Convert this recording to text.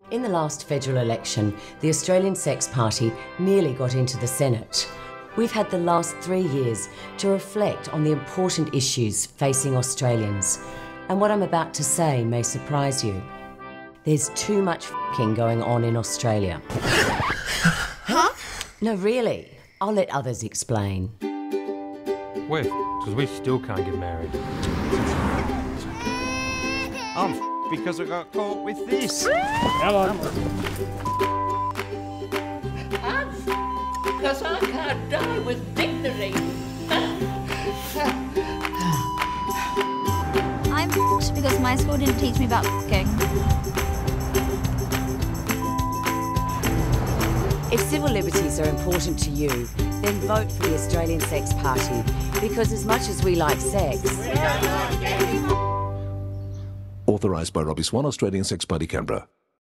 In the last federal election, the Australian Sex Party nearly got into the Senate. We've had the last 3 years to reflect on the important issues facing Australians. And what I'm about to say may surprise you. There's too much f***ing going on in Australia. Huh? No, really. I'll let others explain. We're because we still can't get married. I'm because I got caught with this. Hello. Because I can't die with dignity. I'm because my school didn't teach me about f***ing. If civil liberties are important to you, then vote for the Australian Sex Party, because as much as we like sex... Authorised by Robbie Swan, Australian Sex Party, Canberra.